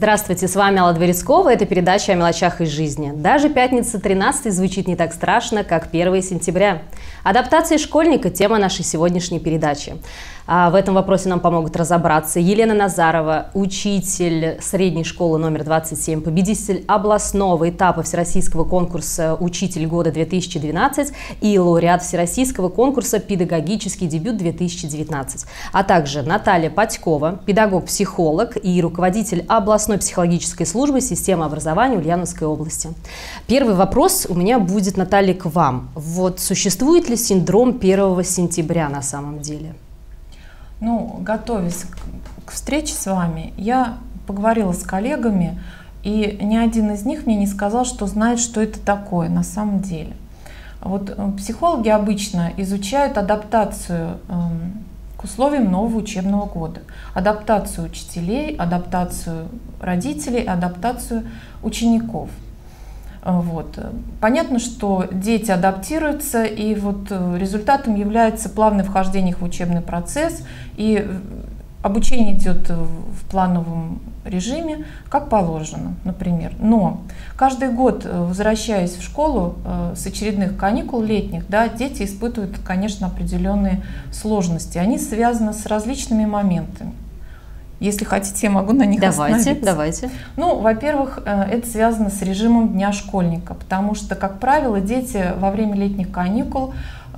Здравствуйте, с вами Алла Дворецкова. Это передача о мелочах из жизни. Даже пятница 13 звучит не так страшно, как 1 сентября. Адаптация школьника – тема нашей сегодняшней передачи. В этом вопросе нам помогут разобраться Елена Назарова, учитель средней школы номер 27, победитель областного этапа Всероссийского конкурса «Учитель года-2012» и лауреат Всероссийского конкурса «Педагогический дебют-2019», а также Наталья Подькова, педагог-психолог и руководитель областной психологической службы системы образования Ульяновской области. Первый вопрос у меня будет, Наталья, к вам. Вот существует ли синдром 1 сентября на самом деле? Ну, готовясь к встрече с вами, я поговорила с коллегами, и ни один из них мне не сказал, что знает, что это такое на самом деле. Вот психологи обычно изучают адаптацию к условиям нового учебного года, адаптацию учителей, адаптацию родителей, адаптацию учеников. Вот. Понятно, что дети адаптируются, и вот результатом является плавное вхождение их в учебный процесс, и обучение идет в плановом режиме, как положено, например. Но каждый год, возвращаясь в школу с очередных каникул летних, да, дети испытывают, конечно, определенные сложности. Они связаны с различными моментами. Если хотите, я могу на них остановиться. Давайте. Ну, во-первых, это связано с режимом дня школьника, потому что, как правило, дети во время летних каникул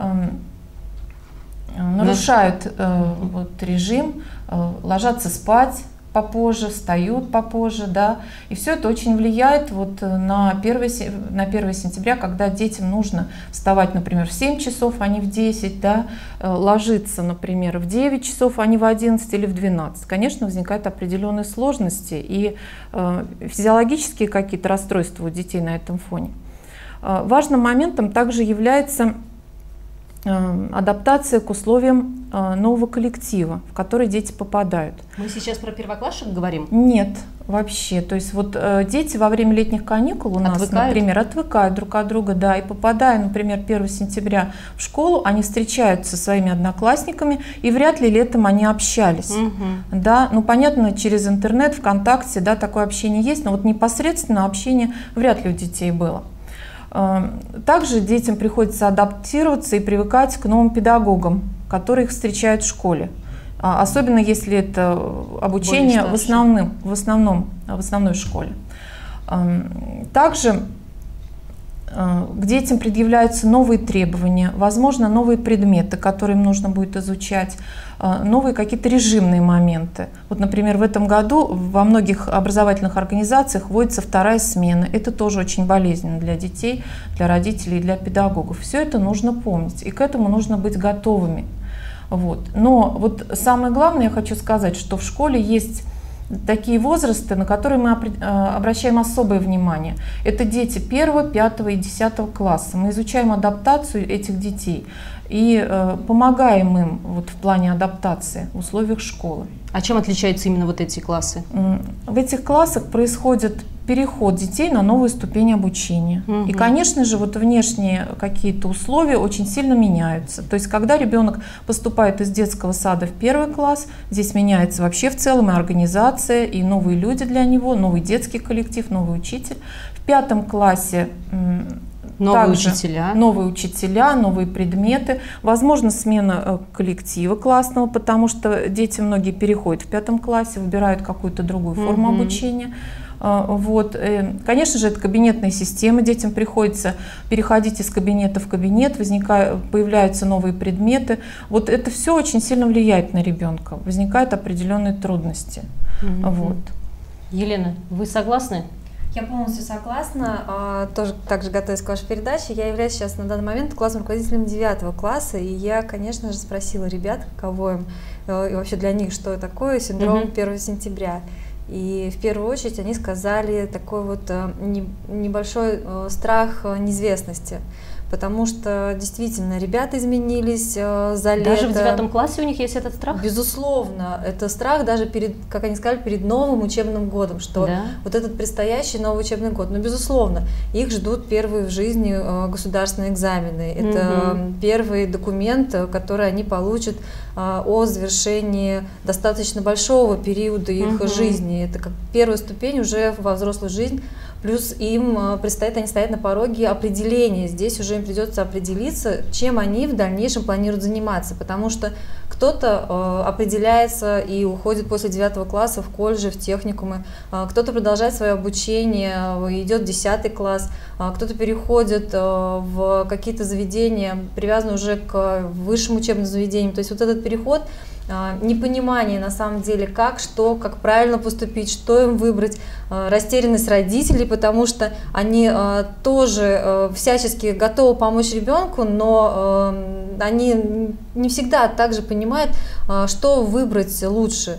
нарушают вот, режим, ложатся спать попозже, встают попозже, да, и все это очень влияет вот на 1 сентября, когда детям нужно вставать, например, в 7 часов, а не в 10, да, ложиться, например, в 9 часов, а не в 11 или в 12. Конечно, возникают определенные сложности и физиологические какие-то расстройства у детей на этом фоне. Важным моментом также является адаптация к условиям нового коллектива, в который дети попадают. Мы сейчас про первоклассников говорим? Нет, вообще. То есть вот дети во время летних каникул у нас, например, отвыкают друг от друга, да, и попадая, например, 1 сентября в школу, они встречаются со своими одноклассниками, и вряд ли летом они общались. Да, ну понятно, через интернет, ВКонтакте, да, такое общение есть, но вот непосредственно общение вряд ли у детей было. Также детям приходится адаптироваться и привыкать к новым педагогам, которые их встречают в школе. Особенно если это обучение в основной школе. Также к детям предъявляются новые требования, возможно, новые предметы, которые им нужно будет изучать, новые какие-то режимные моменты. Вот, например, в этом году во многих образовательных организациях вводится 2-я смена. Это тоже очень болезненно для детей, для родителей и для педагогов. Все это нужно помнить, и к этому нужно быть готовыми. Вот. Но вот самое главное, я хочу сказать, что в школе есть такие возрасты, на которые мы обращаем особое внимание. Это дети 1, 5 и 10 класса. Мы изучаем адаптацию этих детей и помогаем им вот в плане адаптации в условиях школы. А чем отличаются именно вот эти классы? В этих классах происходит переход детей на новую ступень обучения. И, конечно же, вот внешние какие-то условия очень сильно меняются. То есть, когда ребенок поступает из детского сада в 1 класс, здесь меняется вообще в целом и организация, и новые люди для него, новый детский коллектив, новый учитель. В 5 классе новые учителя, новые предметы, возможно, смена коллектива классного, потому что дети многие переходят в 5 классе, выбирают какую-то другую форму обучения. Вот. Конечно же, это кабинетная система, детям приходится переходить из кабинета в кабинет, появляются новые предметы. Вот это все очень сильно влияет на ребенка, возникают определенные трудности. Вот. Елена, вы согласны? Я полностью согласна. Тоже также готовясь к вашей передаче, я являюсь сейчас на данный момент классным руководителем 9 класса, и я, конечно же, спросила ребят, каково им и вообще для них, что такое синдром 1 сентября. И в первую очередь они сказали такой вот небольшой страх неизвестности, потому что действительно ребята изменились за лето. Даже в 9 классе у них есть этот страх? Безусловно, это страх даже перед, как они сказали, перед новым учебным годом, что вот этот предстоящий новый учебный год. Но безусловно, их ждут первые в жизни государственные экзамены. Это первый документ, который они получат о завершении достаточно большого периода их жизни. Это как первая ступень уже во взрослую жизнь. Плюс им предстоит, они стоят на пороге определения. Здесь уже им придется определиться, чем они в дальнейшем планируют заниматься. Потому что кто-то определяется и уходит после 9 класса в колледжи, в техникумы, кто-то продолжает свое обучение, идет в 10 класс, кто-то переходит в какие-то заведения, привязанные уже к высшим учебным заведениям. То есть вот этот переход, непонимание на самом деле, как, что, как правильно поступить, что им выбрать, растерянность родителей, потому что они тоже всячески готовы помочь ребенку, но они не всегда также понимают, что выбрать лучше.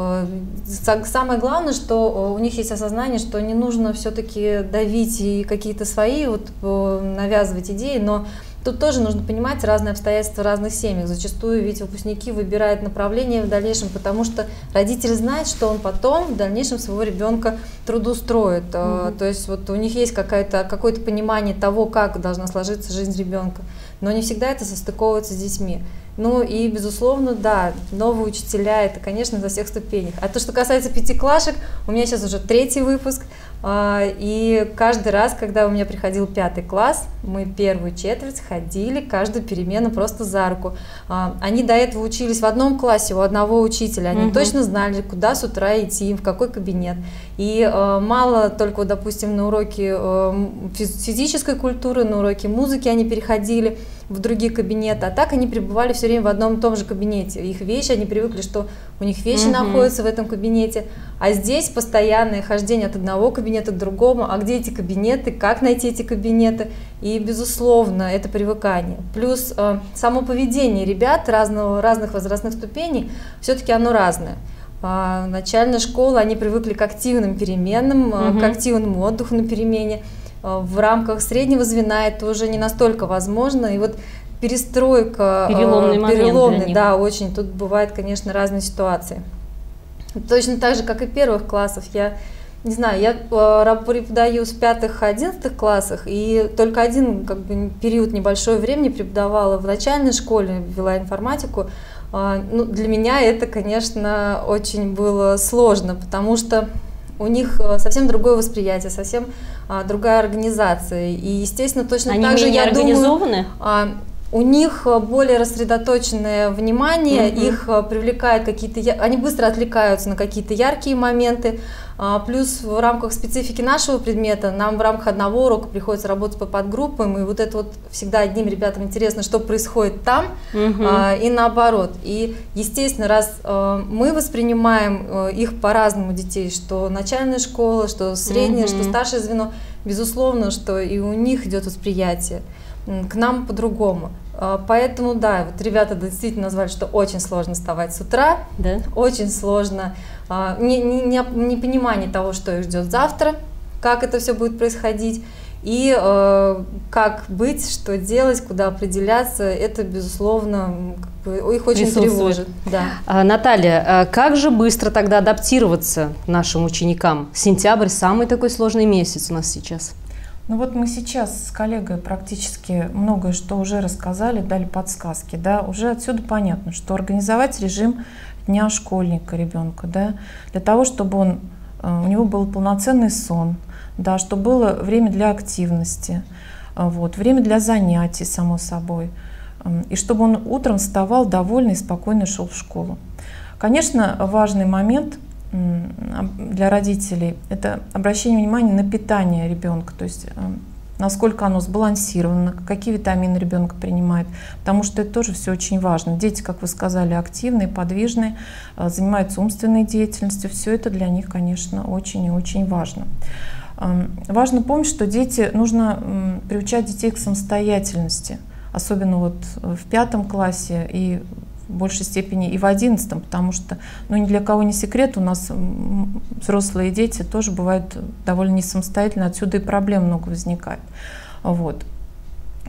Самое главное, что у них есть осознание, что не нужно все-таки давить и какие-то свои вот навязывать идеи, но тут тоже нужно понимать разные обстоятельства в разных семьях. Зачастую ведь выпускники выбирают направление в дальнейшем, потому что родитель знает, что он потом в дальнейшем своего ребенка трудоустроит. То есть вот у них есть какое-то понимание того, как должна сложиться жизнь ребенка, но не всегда это состыковывается с детьми. Ну и, безусловно, да, новые учителя, это, конечно, за всех ступенях. А то, что касается пятиклашек, у меня сейчас уже 3-й выпуск, и каждый раз, когда у меня приходил 5-й класс, мы первую четверть ходили каждую перемену просто за руку. Они до этого учились в одном классе у одного учителя, они точно знали, куда с утра идти, в какой кабинет. И мало только, допустим, на уроки физической культуры, на уроки музыки они переходили в другие кабинеты, а так они пребывали все время в одном и том же кабинете. Их вещи, они привыкли, что у них вещи находятся в этом кабинете, а здесь постоянное хождение от одного кабинета к другому, а где эти кабинеты, как найти эти кабинеты, и, безусловно, это привыкание. Плюс само поведение ребят разных возрастных ступеней, все-таки оно разное. Начальная школа, они привыкли к активным переменам, к активному отдыху на перемене. В рамках среднего звена это уже не настолько возможно, и вот перестройка, переломный, да, очень, тут бывают, конечно, разные ситуации. Точно так же, как и первых классов, я не знаю, я преподаю с 5-11 классах, и только один период небольшое времени преподавала в начальной школе, вела информатику. Ну, для меня это, конечно, очень было сложно, потому что у них совсем другое восприятие, совсем другая организация. И, естественно, точно так же, я думаю, у них более рассредоточенное внимание, их привлекают какие-то, они быстро отвлекаются на какие-то яркие моменты. Плюс в рамках специфики нашего предмета нам в рамках одного урока приходится работать по подгруппам, и вот это вот всегда одним ребятам интересно, что происходит там, и наоборот. И, естественно, раз мы воспринимаем их по-разному, детей, что начальная школа, что средняя, что старшее звено, безусловно, что и у них идет восприятие, к нам по-другому. Поэтому, да, вот ребята действительно назвали, что очень сложно вставать с утра, очень сложно, непонимание того, что их ждет завтра, как это все будет происходить, и как быть, что делать, куда определяться, это, безусловно, их очень тревожит. Да. Наталья, как же быстро тогда адаптироваться нашим ученикам? Сентябрь – самый такой сложный месяц у нас сейчас. Ну вот мы сейчас с коллегой практически многое что уже рассказали, дали подсказки, да, уже отсюда понятно, что организовать режим дня школьника ребенка, да, для того, чтобы у него был полноценный сон, да, чтобы было время для активности, вот, время для занятий, само собой, и чтобы он утром вставал довольный и спокойно шел в школу. Конечно, важный момент для родителей — это обращение внимания на питание ребенка, то есть насколько оно сбалансировано, какие витамины ребенок принимает, потому что это тоже все очень важно. Дети, как вы сказали, активные, подвижные, занимаются умственной деятельностью, все это для них, конечно, очень и очень важно. Важно помнить, что нужно приучать детей к самостоятельности, особенно вот в 5 классе и в большей степени и в 11, потому что, ну, ни для кого не секрет, у нас взрослые дети тоже бывают довольно не самостоятельны, отсюда и проблем много возникает. Вот.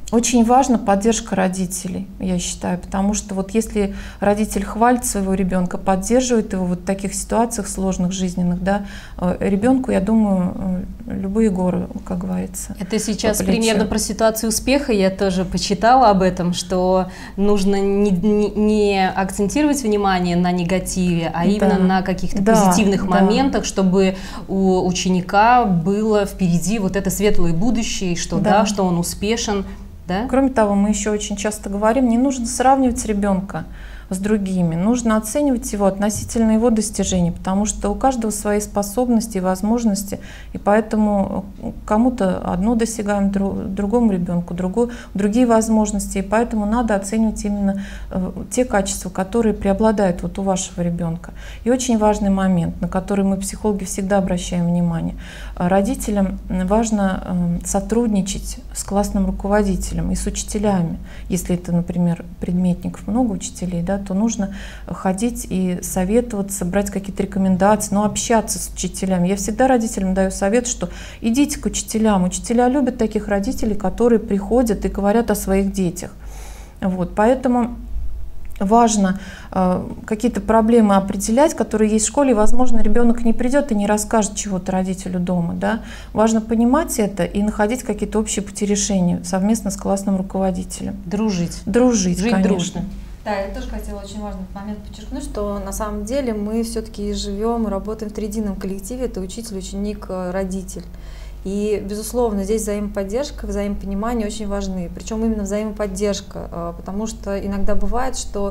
Очень важна поддержка родителей, я считаю, потому что вот если родитель хвалит своего ребенка, поддерживает его вот в таких ситуациях сложных, жизненных, да, ребенку, я думаю, любые горы, как говорится. Это сейчас примерно про ситуацию успеха, я тоже почитала об этом, что нужно не акцентировать внимание на негативе, а именно на каких-то позитивных моментах, чтобы у ученика было впереди вот это светлое будущее, что, что он успешен. Да? Кроме того, мы еще очень часто говорим, не нужно сравнивать ребенка с другими, нужно оценивать его относительно его достижений, потому что у каждого свои способности и возможности, и поэтому кому-то одно достигаем, другому ребенку другие возможности, и поэтому надо оценивать именно те качества, которые преобладают вот у вашего ребенка. И очень важный момент, на который мы, психологи, всегда обращаем внимание. Родителям важно сотрудничать с классным руководителем и с учителями. Если это, например, предметников много учителей, да, то нужно ходить и советоваться, брать какие-то рекомендации, но общаться с учителями. Я всегда родителям даю совет, что идите к учителям. Учителя любят таких родителей, которые приходят и говорят о своих детях. Вот, поэтому важно какие-то проблемы определять, которые есть в школе, и, возможно, ребенок не придет и не расскажет чего-то родителю дома. Да? Важно понимать это и находить какие-то общие пути решения совместно с классным руководителем. Дружить. Дружить, жить конечно. Дружно. Да, я тоже хотела очень важный момент подчеркнуть, что на самом деле мы все-таки живем и работаем в триедином коллективе, это учитель, ученик, родитель. И, безусловно, здесь взаимоподдержка, взаимопонимание очень важны. Причем именно взаимоподдержка, потому что иногда бывает, что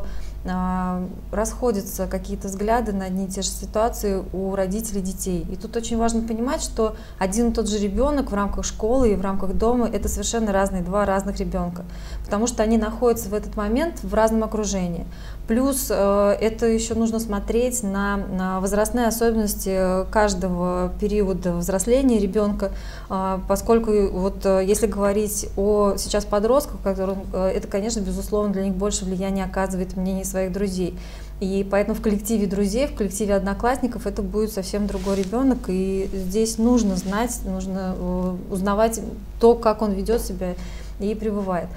расходятся какие-то взгляды на одни и те же ситуации у родителей детей. И тут очень важно понимать, что один и тот же ребенок в рамках школы и в рамках дома — это совершенно два разных ребенка, потому что они находятся в этот момент в разном окружении. Плюс это еще нужно смотреть на возрастные особенности каждого периода взросления ребенка, поскольку вот если говорить о сейчас подростках, это, конечно, безусловно, для них больше влияния оказывает мнение своих друзей. И поэтому в коллективе друзей, в коллективе одноклассников это будет совсем другой ребенок, и здесь нужно знать, нужно узнавать то, как он ведет себя и пребывает,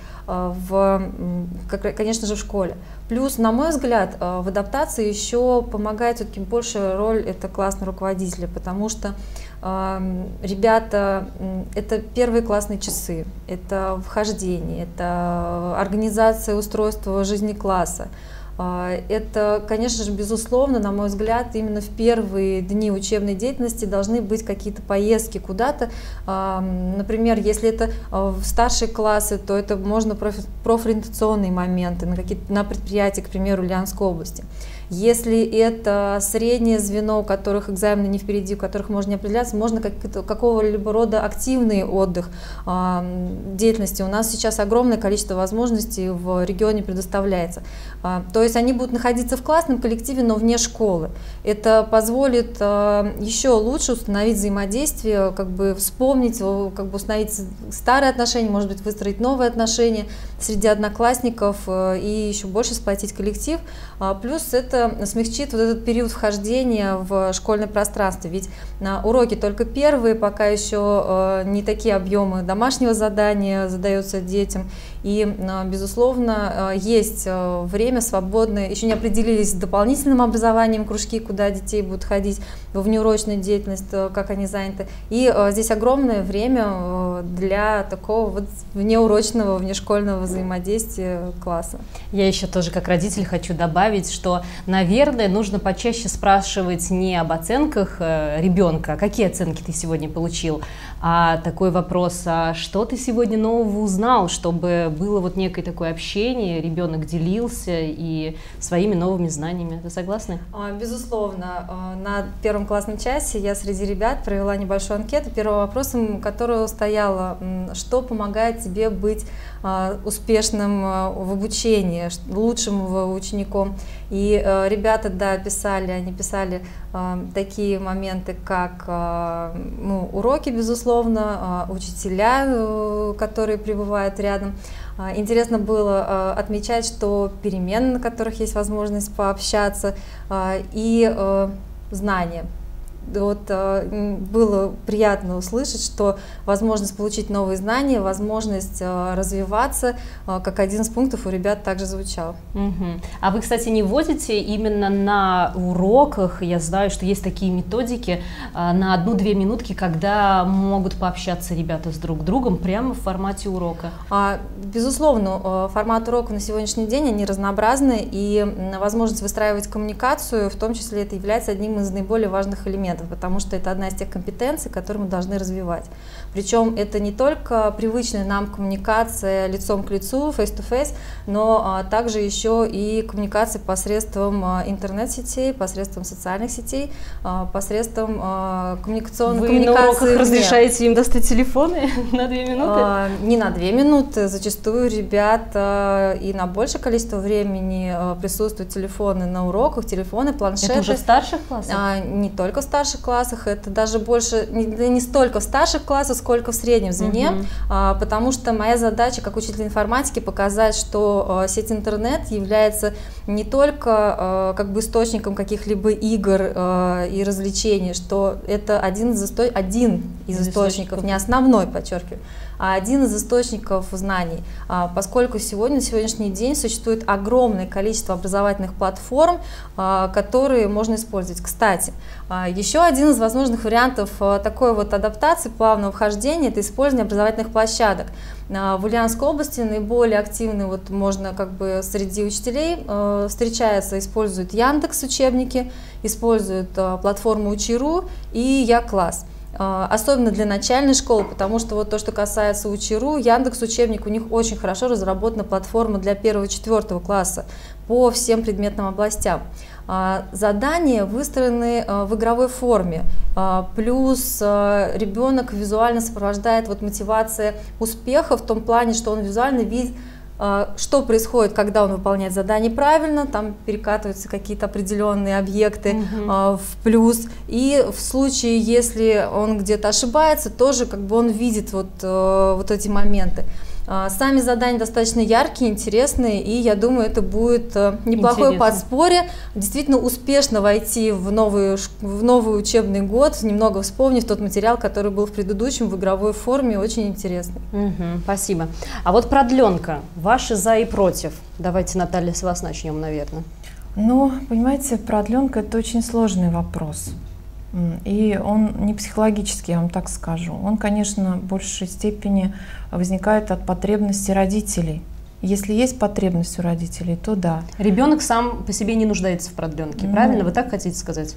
конечно же, в школе. Плюс, на мой взгляд, в адаптации еще помогает все-таки большая роль это классного руководителя, потому что ребята, это первые классные часы, это вхождение, это организация устройства жизни класса. Это, конечно же, безусловно, на мой взгляд, именно в первые дни учебной деятельности должны быть какие-то поездки куда-то. Например, если это в старшие классы, то это можно профориентационные моменты на предприятии, к примеру, Ульяновской области. Если это среднее звено, у которых экзамены не впереди, у которых можно не определяться, можно какого-либо рода активный отдых, деятельности. У нас сейчас огромное количество возможностей в регионе предоставляется. То есть они будут находиться в классном коллективе, но вне школы. Это позволит еще лучше установить взаимодействие, вспомнить, установить старые отношения, может быть, выстроить новые отношения среди одноклассников и еще больше сплотить коллектив. Плюс это смягчит вот этот период вхождения в школьное пространство, ведь на уроки только первые, пока еще не такие объемы домашнего задания задаются детям, и, безусловно, есть время свободное, еще не определились с дополнительным образованием кружки, куда детей будут ходить, в внеурочную деятельность, как они заняты, и здесь огромное время для такого вот внеурочного, внешкольного взаимодействия класса. Я еще тоже как родитель хочу добавить, что, наверное, нужно почаще спрашивать не об оценках ребенка, какие оценки ты сегодня получил, а такой вопрос, а что ты сегодня нового узнал, чтобы было вот некое такое общение, ребенок делился и своими новыми знаниями. Вы согласны? Безусловно. На первом классном часе я среди ребят провела небольшую анкету. Первым вопросом, которая стояла, что помогает тебе быть успешным в обучении, лучшим учеником. И ребята, да, они писали такие моменты, как уроки, безусловно, учителя, которые пребывают рядом. Интересно было отмечать, что перемены, на которых есть возможность пообщаться, и знания. вот было приятно услышать, что возможность получить новые знания, возможность развиваться, как один из пунктов у ребят также звучал. А вы, кстати, не вводите именно на уроках, я знаю, что есть такие методики, на 1-2 минутки, когда могут пообщаться ребята с друг другом прямо в формате урока? Безусловно, формат урока на сегодняшний день, они разнообразны, и возможность выстраивать коммуникацию, в том числе, это является одним из наиболее важных элементов, потому что это одна из тех компетенций, которые мы должны развивать. Причем это не только привычная нам коммуникация лицом к лицу, face-to-face, но также еще и коммуникация посредством интернет-сетей, посредством социальных сетей, посредством коммуникационной коммуникации. Вы на уроках разрешаете им достать телефоны на 2 минуты? Не на 2 минуты, зачастую ребят и на большее количество времени присутствуют телефоны на уроках, телефоны, планшеты. Это уже в старших классах? Не только в старших классах, это даже больше, не столько в старших классах, сколько в среднем звене, потому что моя задача как учителя информатики показать, что сеть интернет является не только как бы источником каких-либо игр и развлечений, что это один из источников, не основной, подчеркиваю, а один из источников знаний, поскольку на сегодняшний день существует огромное количество образовательных платформ, которые можно использовать. Кстати, еще один из возможных вариантов такой вот адаптации, плавного вхождения, это использование образовательных площадок. В Ульяновской области наиболее активны, вот можно как бы среди учителей встречается, используют Яндекс учебники, используют платформу Учи.ру и Я-класс. Особенно для начальной школы, потому что вот то, что касается Учи.ру, Яндекс учебник, у них очень хорошо разработана платформа для 1-4 класса по всем предметным областям. Задания выстроены в игровой форме, плюс ребенок визуально сопровождает вот мотивация успеха в том плане, что он визуально видит, что происходит, когда он выполняет задание правильно, там перекатываются какие-то определенные объекты в плюс, и в случае, если он где-то ошибается, тоже как бы он видит вот эти моменты. Сами задания достаточно яркие, интересные, и я думаю, это будет неплохое подспорье, действительно успешно войти в новый учебный год, немного вспомнив тот материал, который был в предыдущем в игровой форме, очень интересный. Спасибо. А вот продленка, ваши за и против? Давайте, Наталья, с вас начнем, наверное. Ну, понимаете, продленка – это очень сложный вопрос. И он не психологический, я вам так скажу. Он, конечно, в большей степени возникает от потребностей родителей. Если есть потребность у родителей, то да. Ребенок сам по себе не нуждается в продленке, правильно? Вы так хотите сказать?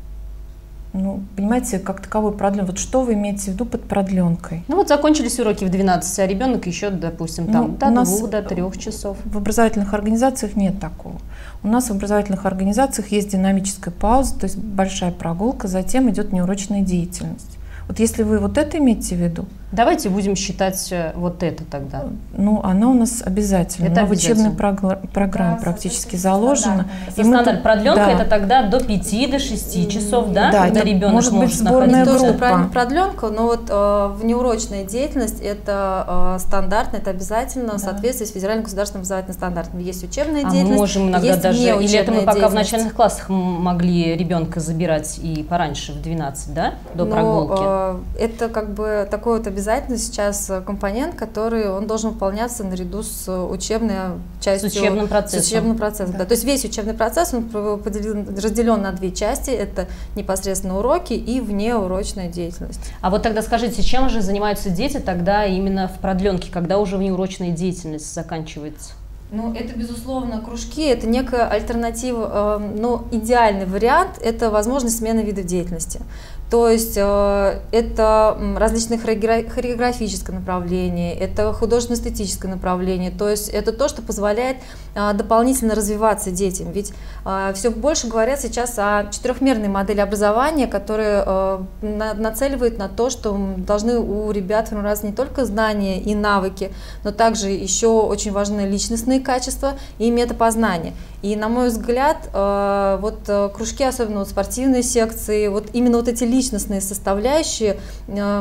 Ну, понимаете, как таковой продленка. Вот что вы имеете в виду под продленкой? Ну вот закончились уроки в 12, а ребенок еще, допустим, там до 2, до 3 часов. В образовательных организациях нет такого. У нас в образовательных организациях есть динамическая пауза, то есть большая прогулка, затем идет неурочная деятельность. Вот если вы вот это имеете в виду? Давайте будем считать вот это тогда. Ну, она у нас обязательно. Это в учебной программе практически заложена. Продленка это тогда до 5, до 6 часов, да? Да, когда ребенок может быть сборная группа. Правильно, продленка, но вот внеурочная деятельность это стандартно, это обязательно в соответствии с федеральным государственным образовательным стандартом. Есть учебная деятельность, мы можем иногда даже, или это мы пока в начальных классах могли ребенка забирать и пораньше, в 12, да, до прогулки? Это как бы такой вот обязательно сейчас компонент, который он должен выполняться наряду с учебной частью. С учебным процессом. С учебным процессом, да. То есть весь учебный процесс он разделен на 2 части. Это непосредственно уроки и внеурочная деятельность. А вот тогда скажите, чем же занимаются дети тогда именно в продленке, когда уже внеурочная деятельность заканчивается? Ну, это, безусловно, кружки, это некая альтернатива, но идеальный вариант – это возможность смены видов деятельности. То есть это различные хореографическое направление, это художественно-эстетическое направление, то есть это то, что позволяет дополнительно развиваться детям. Ведь все больше говорят сейчас о 4-мерной модели образования, которая нацеливает на то, что должны у ребят формироваться не только знания и навыки, но также еще очень важны личностные качества и метапознание. И, на мой взгляд, вот кружки, особенно вот спортивные секции, вот именно вот эти личностные составляющие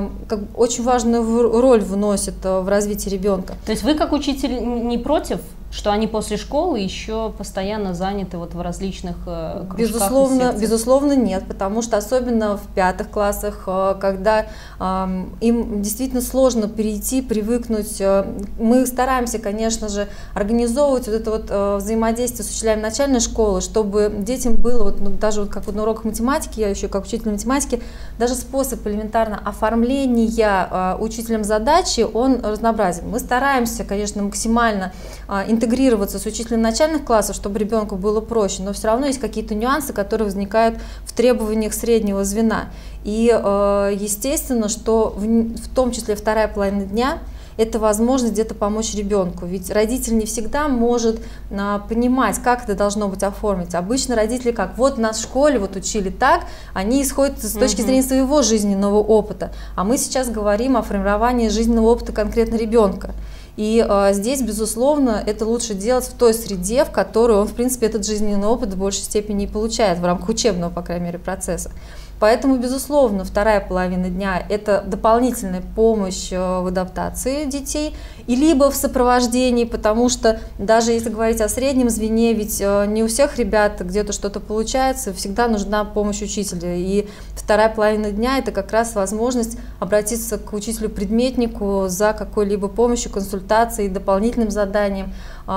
очень важную роль вносят в развитие ребенка. То есть вы, как учитель, не против что они после школы еще постоянно заняты вот в различных кружках и секциях? Безусловно, нет, потому что особенно в 5 классах, когда им действительно сложно перейти, привыкнуть, мы стараемся, конечно же, организовывать вот это вот взаимодействие с учителями начальной школы, чтобы детям было, вот, ну, даже вот как вот на уроках математики, я еще как учитель математики, даже способ элементарно оформления учителем задачи, он разнообразен. Мы стараемся, конечно, максимально интегрироваться с учителем начальных классов, чтобы ребенку было проще, но все равно есть какие-то нюансы, которые возникают в требованиях среднего звена. И естественно, что в том числе вторая половина дня это возможность где-то помочь ребенку, ведь родитель не всегда может понимать, как это должно быть оформить. Обычно родители как, вот нас в школе вот учили так, они исходят с точки зрения своего жизненного опыта, а мы сейчас говорим о формировании жизненного опыта конкретно ребенка. И здесь, безусловно, это лучше делать в той среде, в которой он, в принципе, этот жизненный опыт в большей степени и получает, в рамках учебного, по крайней мере, процесса. Поэтому, безусловно, вторая половина дня – это дополнительная помощь в адаптации детей, и либо в сопровождении, потому что даже если говорить о среднем звене, ведь не у всех ребят где-то что-то получается, всегда нужна помощь учителя. И вторая половина дня – это как раз возможность обратиться к учителю-предметнику за какой-либо помощью, консультацией, дополнительным заданием,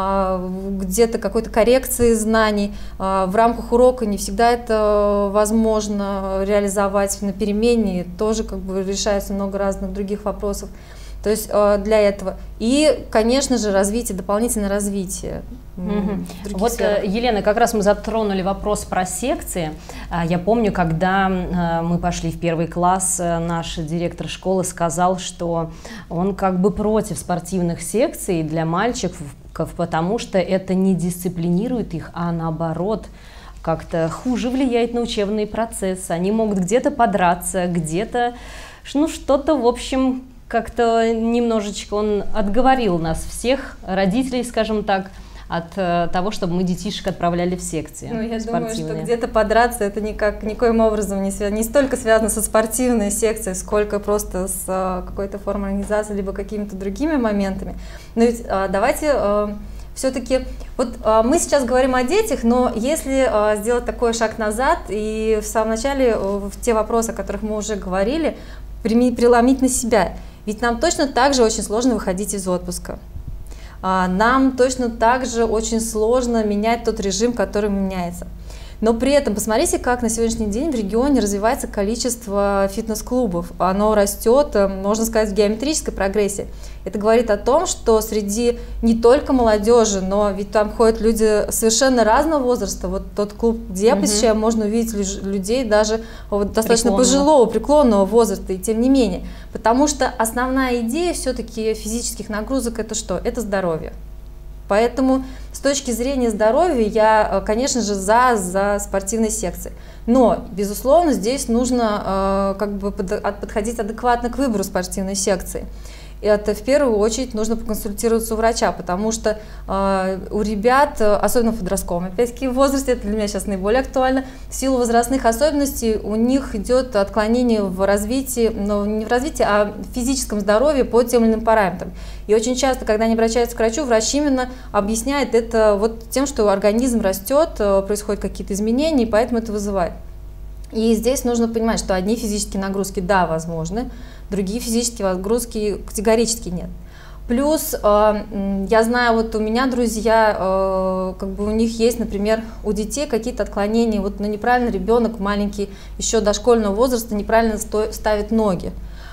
где-то какой-то коррекции знаний. В рамках урока не всегда это возможно реализовать на перемене, тоже как бы решается много разных других вопросов. То есть для этого. И, конечно же, дополнительное развитие. Вот, Елена, как раз мы затронули вопрос про секции. Я помню, когда мы пошли в 1 класс, наш директор школы сказал, что он как бы против спортивных секций для мальчиков, потому что это не дисциплинирует их, а наоборот, как-то хуже влияет на учебный процесс. Они могут где-то подраться, где-то, ну, что-то, в общем, как-то немножечко он отговорил нас всех, родителей, скажем так, от того, чтобы мы детишек отправляли в секции. Ну, я думаю, что где-то подраться это никоим образом не столько связано со спортивной секцией, сколько просто с какой-то формой организации, либо какими-то другими моментами. Но ведь давайте все-таки, вот мы сейчас говорим о детях, но если сделать такой шаг назад и в самом начале в те вопросы, о которых мы уже говорили, преломить на себя. Ведь нам точно так же очень сложно выходить из отпуска. Нам точно так же очень сложно менять тот режим, который меняется. Но при этом посмотрите, как на сегодняшний день в регионе развивается количество фитнес-клубов. Оно растет, можно сказать, в геометрической прогрессии. Это говорит о том, что среди не только молодежи, но ведь там ходят люди совершенно разного возраста. Вот тот клуб, где я посещаю, можно увидеть людей даже достаточно пожилого, преклонного возраста, и тем не менее. Потому что основная идея все-таки физических нагрузок – это что? Это здоровье. Поэтому с точки зрения здоровья я, конечно же, за спортивные секции. Но, безусловно, здесь нужно подходить адекватно к выбору спортивной секции. Это в первую очередь нужно поконсультироваться у врача, потому что у ребят, особенно в подростковом, опять-таки в возрасте, это для меня сейчас наиболее актуально, в силу возрастных особенностей у них идет отклонение в развитии, но не в развитии, а в физическом здоровье по тем или иным параметрам. И очень часто, когда они обращаются к врачу, врач именно объясняет это вот тем, что организм растет, происходят какие-то изменения, и поэтому это вызывает. И здесь нужно понимать, что одни физические нагрузки, да, возможны, другие физические нагрузки категорически нет. Плюс, я знаю, вот у меня друзья, как бы у них есть, например, у детей какие-то отклонения, вот неправильно ребенок маленький, еще дошкольного возраста, неправильно ставит ноги.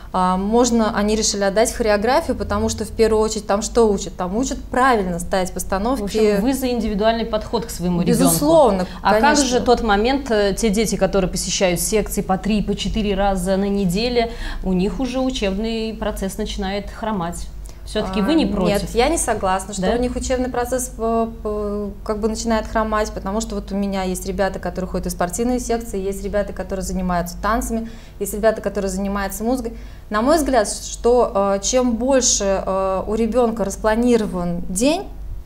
Они решили отдать хореографию, потому что в первую очередь там что учат? Там учат правильно ставить постановки. В общем, вы за индивидуальный подход к своему ребенку. Безусловно, А конечно. Как же тот момент, те дети, которые посещают секции по 3, по 4 раза на неделю, у них уже учебный процесс начинает хромать? Все-таки вы не против? Нет, я не согласна, что да? у них учебный процесс как бы начинает хромать, потому что вот у меня есть ребята, которые ходят в спортивные секции, есть ребята, которые занимаются танцами, есть ребята, которые занимаются музыкой. На мой взгляд, что чем больше у ребенка распланирован день,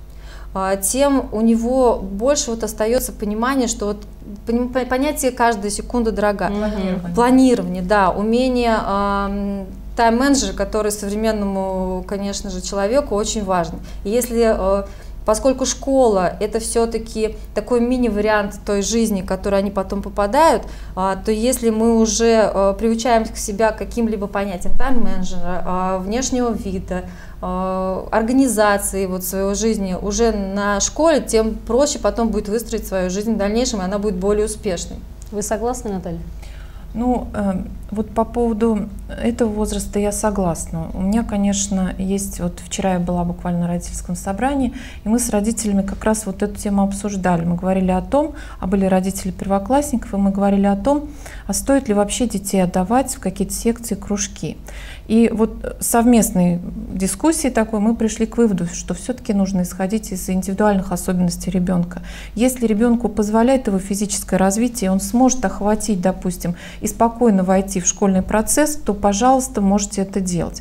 тем у него больше вот остается понимание, что вот понятие «каждая секунда дорога». Планирование, да, умение тайм-менеджер, который современному, конечно же, человеку очень важен. И если поскольку школа – это все-таки такой мини-вариант той жизни, в которую они потом попадают, то если мы уже приучаем к себя к каким-либо понятиям тайм-менеджера, внешнего вида, организации вот своей жизни уже на школе, тем проще потом будет выстроить свою жизнь в дальнейшем, и она будет более успешной. Вы согласны, Наталья? Ну, вот по поводу этого возраста я согласна. У меня, конечно, есть, вот вчера я была буквально на родительском собрании, и мы с родителями как раз вот эту тему обсуждали. Мы говорили о том, были родители первоклассников, и мы говорили о том, а стоит ли вообще детей отдавать в какие-то секции, кружки. И вот совместной дискуссии такой мы пришли к выводу, что все-таки нужно исходить из индивидуальных особенностей ребенка. Если ребенку позволяет его физическое развитие, он сможет охватить, допустим, и спокойно войти в школьный процесс, то, пожалуйста, можете это делать.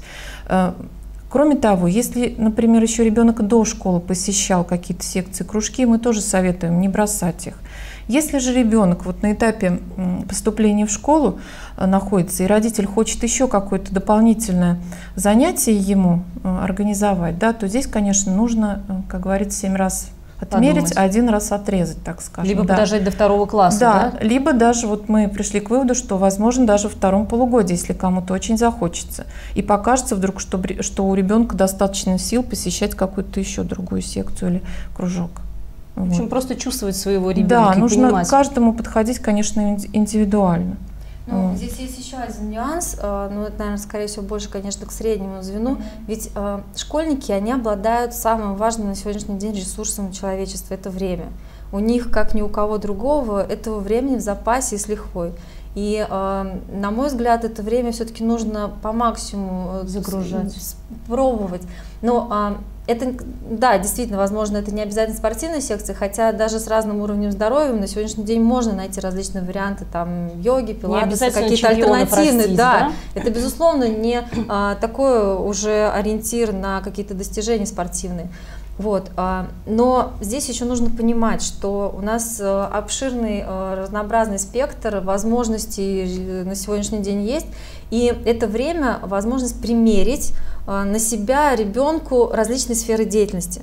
Кроме того, если, например, еще ребенок до школы посещал какие-то секции, кружки, мы тоже советуем не бросать их. Если же ребенок вот на этапе поступления в школу находится, и родитель хочет еще какое-то дополнительное занятие ему организовать, да, то здесь, конечно, нужно, как говорится, 7 раз отмерить, подумать. 1 раз отрезать, так скажем. Либо подождать до 2 класса, да? Либо даже вот мы пришли к выводу, что возможно даже в 2-м полугодии, если кому-то очень захочется. И покажется вдруг, что у ребенка достаточно сил посещать какую-то еще другую секцию или кружок. В общем, просто чувствовать своего ребенка. Да, и нужно понимать. Каждому подходить, конечно, индивидуально. Ну, здесь есть еще один нюанс, ну, это, наверное, скорее всего, больше, конечно, к среднему звену, ведь школьники, они обладают самым важным на сегодняшний день ресурсом человечества – это время. У них, как ни у кого другого, этого времени в запасе и с лихвой. И, на мой взгляд, это время все-таки нужно по максимуму загружать, пробовать. Но это, да, действительно, возможно, это не обязательно спортивные секции, хотя даже с разным уровнем здоровья на сегодняшний день можно найти различные варианты, там, йоги, пилатеса, какие-то альтернативные. Да, это, безусловно, не такой уже ориентир на какие-то достижения спортивные. Вот. Но здесь еще нужно понимать, что у нас обширный, разнообразный спектр возможностей на сегодняшний день есть, и это время возможность примерить на себя ребенку различные сферы деятельности.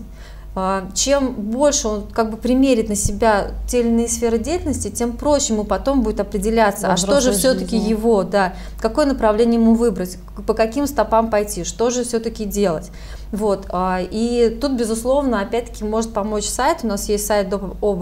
Чем больше он как бы примерит на себя те или иные сферы деятельности, тем проще ему потом будет определяться, а что же все-таки его, да, какое направление ему выбрать, по каким стопам пойти, что же все-таки делать. Вот. И тут, безусловно, опять-таки может помочь сайт. У нас есть сайт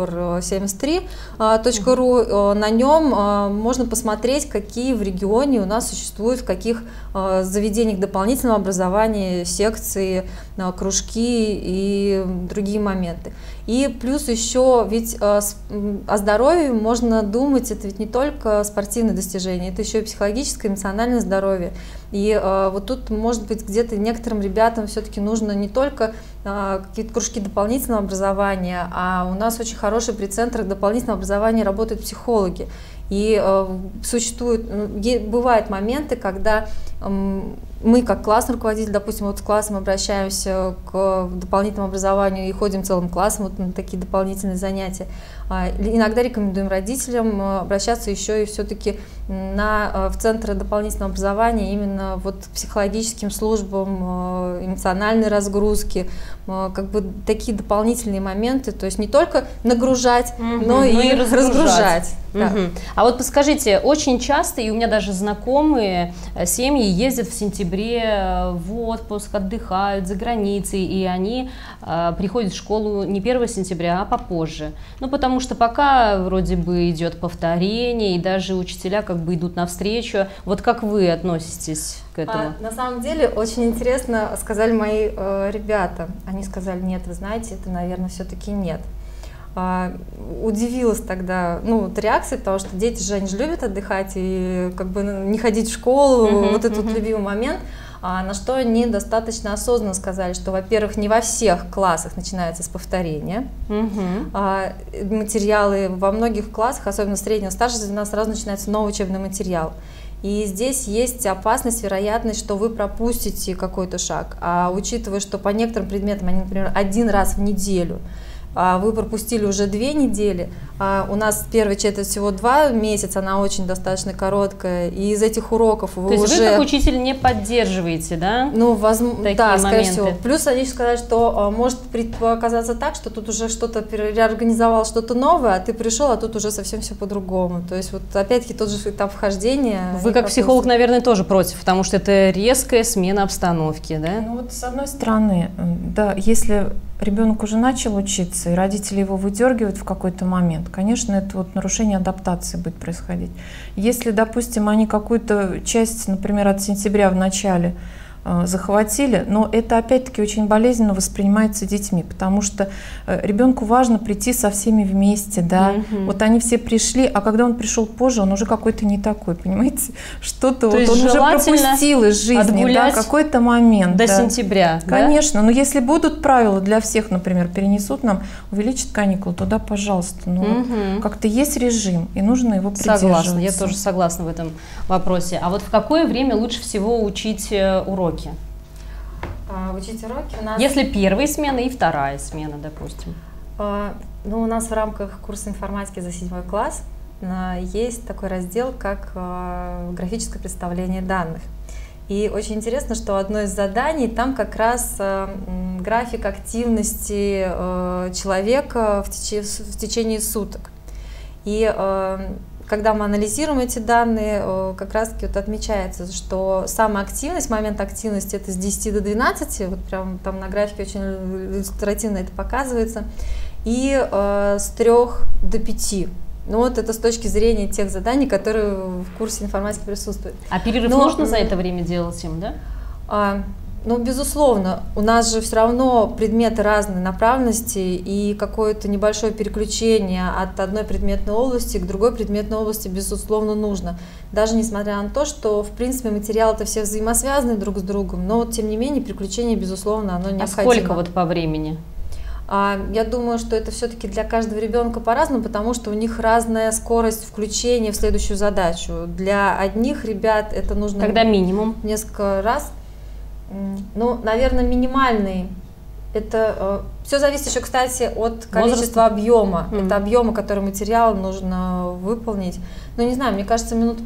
obor73.ru. На нем можно посмотреть, какие в регионе у нас существуют, в каких заведениях дополнительного образования, секции, кружки и другие моменты. И плюс еще, ведь о здоровье можно думать, это ведь не только спортивные достижения, это еще и психологическое, эмоциональное здоровье. И вот тут, может быть, где-то некоторым ребятам все-таки нужно не только какие-то кружки дополнительного образования, а у нас очень хороший при центрах дополнительного образования работают психологи. И бывают моменты, когда мы, как классный руководитель, допустим, вот с классом обращаемся к дополнительному образованию и ходим целым классом вот на такие дополнительные занятия. Иногда рекомендуем родителям обращаться еще и все-таки в центры дополнительного образования, именно вот к психологическим службам, эмоциональной разгрузки, как бы такие дополнительные моменты, то есть не только нагружать, но и разгружать. Да. А вот подскажите, очень часто, и у меня даже знакомые семьи ездят в сентябре в отпуск, отдыхают за границей, и они приходят в школу не 1 сентября, а попозже. Ну, потому что пока вроде бы идет повторение, и даже учителя как бы идут навстречу. Вот как вы относитесь к этому? На самом деле, очень интересно сказали мои ребята. Они сказали, нет, вы знаете, это, наверное, все-таки нет. Удивилась тогда, ну, вот реакция, потому что дети же, они же любят отдыхать и как бы не ходить в школу, вот этот вот любимый момент, на что они достаточно осознанно сказали, что, во-первых, не во всех классах начинается с повторения, материалы во многих классах, особенно среднего, старшего звена, сразу начинается новый учебный материал. И здесь есть опасность, вероятность, что вы пропустите какой-то шаг, а учитывая, что по некоторым предметам они, например, 1 раз в неделю, вы пропустили уже 2 недели, У нас первая четверть всего 2 месяца, она очень достаточно короткая, и из этих уроков вы То уже... есть вы как учитель не поддерживаете, да? Ну, возможно, да, скорее моменты. всего. Плюс они сказали, что может оказаться так, что тут уже что-то реорганизовал, что-то новое, а ты пришел, а тут уже совсем все по-другому. То есть вот опять-таки тот же этап вхождения. Вы как психолог, наверное, тоже против, потому что это резкая смена обстановки, да? Ну вот с одной стороны, да, если ребенок уже начал учиться, и родители его выдергивают в какой-то момент, конечно, это вот нарушение адаптации будет происходить. Если, допустим, они какую-то часть, например, от сентября в начале захватили, но это опять-таки очень болезненно воспринимается детьми, потому что ребенку важно прийти со всеми вместе, да, вот они все пришли, а когда он пришел позже, он уже какой-то не такой, понимаете, что-то вот он уже пропустил из жизни, да, какой-то момент. До сентября, конечно, да? Но если будут правила для всех, например, перенесут нам, увеличат каникулы, туда, пожалуйста, ну вот как-то есть режим, и нужно его придерживаться. Согласна, я тоже согласна в этом вопросе. А вот в какое время лучше всего учить уроки? Учить уроки у нас... Если первая смена и вторая смена, допустим. Ну, у нас в рамках курса информатики за 7 класс есть такой раздел, как графическое представление данных. И очень интересно, что одно из заданий там как раз график активности человека в течение суток. И когда мы анализируем эти данные, как раз-таки вот отмечается, что самая активность, момент активности это с 10 до 12, вот прям там на графике очень иллюстративно это показывается, и с 3 до 5. Ну вот это с точки зрения тех заданий, которые в курсе информатики присутствуют. А перерыв нужно за это время делать им, да? Ну, безусловно, у нас же все равно предметы разной направленности, и какое-то небольшое переключение от одной предметной области к другой предметной области, безусловно, нужно. Даже несмотря на то, что, в принципе, материалы-то все взаимосвязаны друг с другом, но, вот, тем не менее, переключение, безусловно, оно необходимо. А сколько вот по времени? Я думаю, что это все-таки для каждого ребенка по-разному, потому что у них разная скорость включения в следующую задачу. Для одних ребят это нужно... Когда минимум? Несколько раз. Ну, наверное, минимальный. Это все зависит еще, кстати, от количества объема. Это объема, который материал нужно выполнить. Ну, не знаю, мне кажется, минут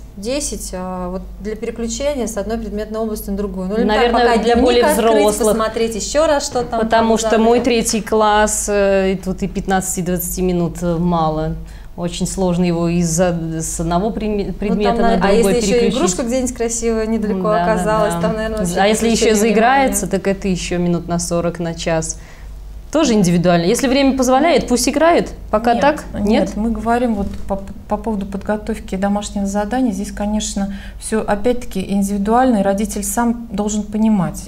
5-10 вот для переключения с одной предметной области на другую. Ну, наверное, так, пока для более взрослых. Посмотреть еще раз, что там. Потому что мой 3 класс, и тут и 15-20 минут мало. Очень сложно его с одного предмета на другой переключить. А если еще игрушка где-нибудь красивая недалеко оказалась, там, наверное, А если еще заиграется, так это еще минут на 40, на час. Тоже индивидуально. Если время позволяет, пусть играет. Пока так? Нет? Мы говорим вот по поводу подготовки домашнего задания. Здесь, конечно, все опять-таки индивидуально, и родитель сам должен понимать,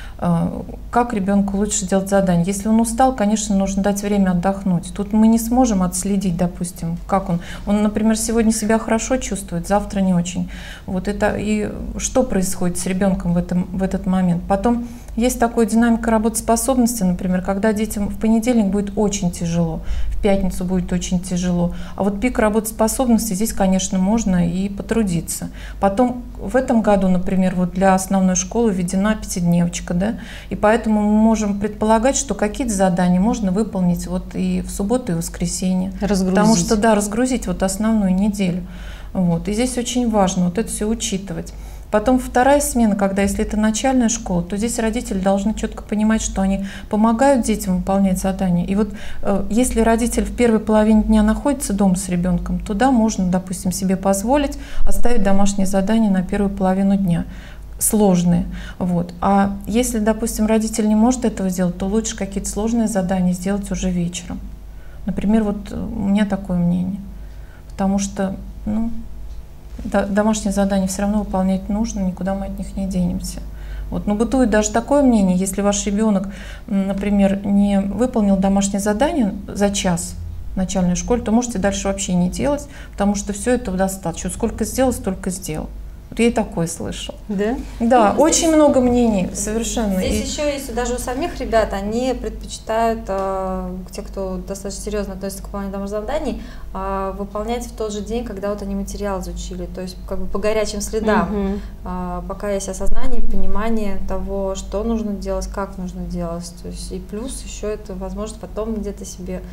как ребенку лучше делать задание. Если он устал, конечно, нужно дать время отдохнуть. Тут мы не сможем отследить, допустим, как он. Он, например, сегодня себя хорошо чувствует, завтра не очень. Вот это и что происходит с ребенком в этот момент. Потом есть такая динамика работоспособности, например, когда детям в понедельник будет очень тяжело, в пятницу будет очень тяжело. А вот пик работоспособности здесь, конечно, можно и потрудиться. Потом в этом году, например, вот для основной школы введена пятидневочка, да, и поэтому мы можем предполагать, что какие-то задания можно выполнить вот и в субботу, и в воскресенье. Разгрузить. Потому что, да, разгрузить вот основную неделю. Вот. И здесь очень важно вот это все учитывать. Потом вторая смена, когда если это начальная школа, то здесь родители должны четко понимать, что они помогают детям выполнять задания. И вот если родитель в первой половине дня находится дома с ребенком, то да, можно, допустим, себе позволить оставить домашние задания на первую половину дня. Сложные. Вот. А если, допустим, родитель не может этого сделать, то лучше какие-то сложные задания сделать уже вечером. Например, вот у меня такое мнение. Потому что, ну, домашние задания все равно выполнять нужно, никуда мы от них не денемся. Вот. Но бытует даже такое мнение, если ваш ребенок, например, не выполнил домашнее задание за час в начальной школе, то можете дальше вообще не делать, потому что все этого достаточно. Сколько сделал, столько сделал. Вот я и такое слышала. Да? Да, ну, очень много мнений, совершенно. Здесь еще есть, даже у самих ребят, они предпочитают, те, кто достаточно серьезно относится к выполнению домашних заданий, выполнять в тот же день, когда вот они материал изучили, то есть как бы по горячим следам, пока есть осознание, понимание того, что нужно делать, как нужно делать, то есть и плюс еще это возможность потом где-то себе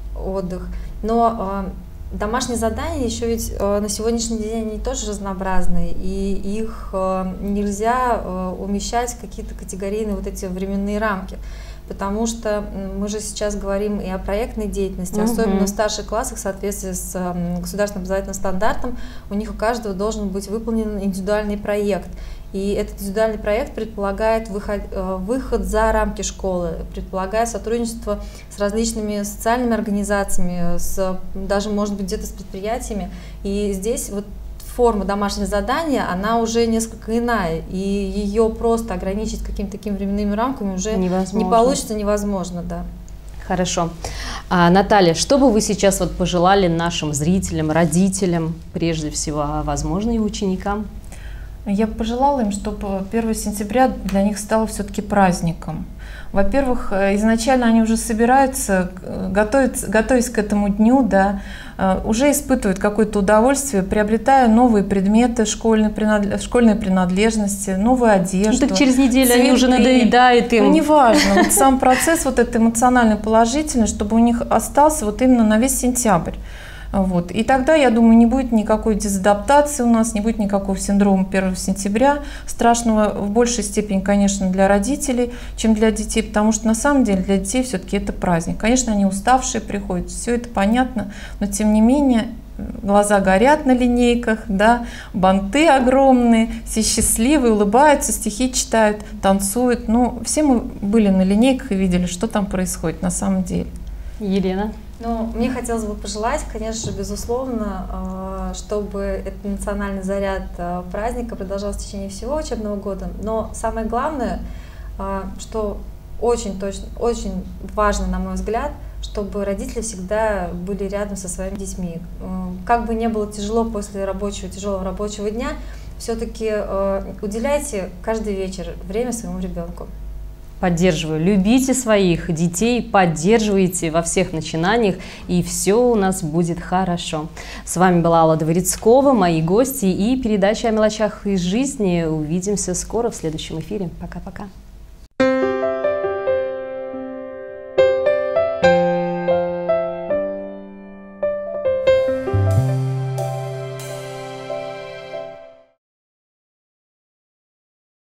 отдых. Но домашние задания еще ведь на сегодняшний день они тоже разнообразные, и их нельзя умещать в какие-то категорийные вот эти временные рамки. Потому что мы же сейчас говорим и о проектной деятельности, особенно в старших классах, в соответствии с государственным образовательным стандартом, у них у каждого должен быть выполнен индивидуальный проект. И этот индивидуальный проект предполагает выход за рамки школы, предполагает сотрудничество с различными социальными организациями, даже, может быть, где-то с предприятиями. И здесь вот форма домашнего задания, она уже несколько иная, и ее просто ограничить какими-то такими временными рамками уже не получится, невозможно, да. Хорошо. Наталья, что бы вы сейчас вот пожелали нашим зрителям, родителям, прежде всего, а возможно и ученикам? Я пожелала им, чтобы 1 сентября для них стало все-таки праздником. Во-первых, изначально они уже собираются, готовясь к этому дню, да, уже испытывают какое-то удовольствие, приобретая новые предметы, школьные принадлежности, новую одежду. Ну, так через неделю цветы. Они уже надоедают им. Ну, неважно, вот сам процесс вот этот эмоционально положительный, чтобы у них остался вот именно на весь сентябрь. Вот. И тогда, я думаю, не будет никакой дезадаптации у нас, не будет никакого синдрома 1 сентября, страшного в большей степени, конечно, для родителей, чем для детей, потому что на самом деле для детей все-таки это праздник. Конечно, они уставшие приходят, все это понятно, но тем не менее глаза горят на линейках, да, банты огромные, все счастливые, улыбаются, стихи читают, танцуют. Ну, все мы были на линейках и видели, что там происходит на самом деле. Елена? Ну, мне хотелось бы пожелать, конечно же, безусловно, чтобы этот эмоциональный заряд праздника продолжался в течение всего учебного года. Но самое главное, что очень важно, на мой взгляд, чтобы родители всегда были рядом со своими детьми. Как бы ни было тяжело после тяжелого рабочего дня, все-таки уделяйте каждый вечер время своему ребенку. Поддерживаю. Любите своих детей, поддерживайте во всех начинаниях, и все у нас будет хорошо. С вами была Алла Дворецкова, мои гости и передача о мелочах из жизни. Увидимся скоро в следующем эфире. Пока-пока.